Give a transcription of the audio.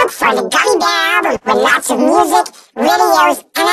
look for the Gummy Bear album with lots of music, videos, and